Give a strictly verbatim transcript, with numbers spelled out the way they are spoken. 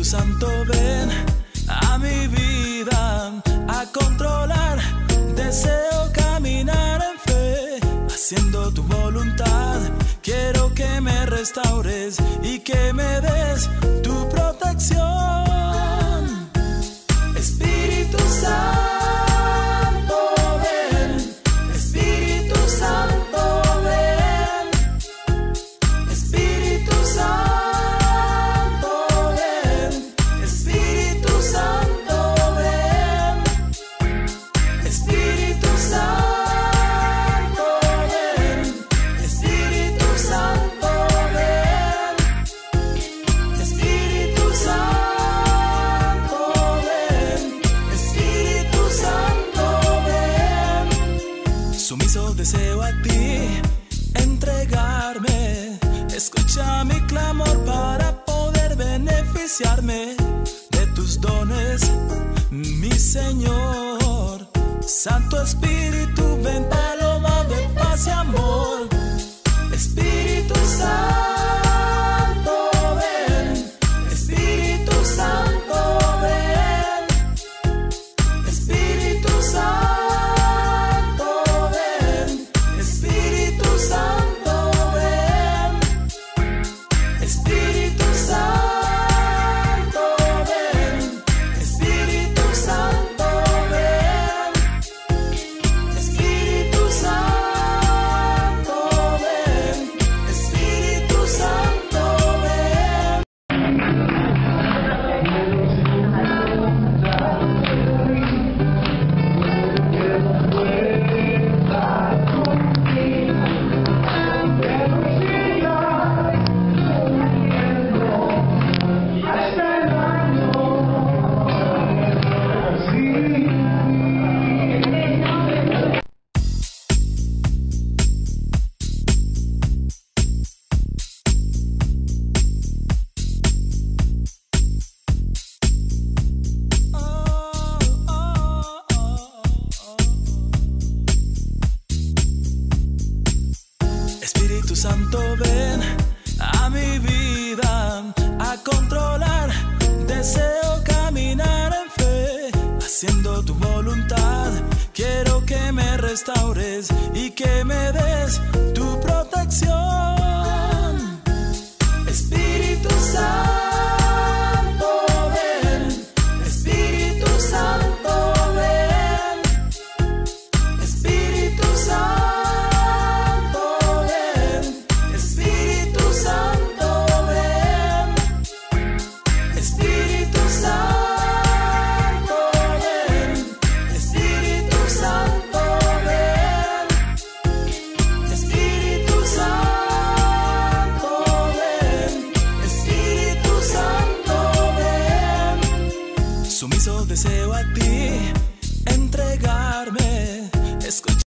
Santo, ven a mi vida a controlar. Deseo caminar en fe, haciendo tu voluntad. Quiero que me restaures y que me des tu protección. Espíritu Santo, ven. Espíritu Santo, ven. Espíritu Santo, ven. Espíritu Santo, ven. Espíritu Santo, ven. Espíritu Santo, ven. Espíritu Santo, ven. Espíritu Santo, ven. Sumiso deseo a ti entregarme. Escucha mi clamor para poder beneficiarme de tus dones, mi Señor. Santo Espíritu, ven, paloma de paz y amor.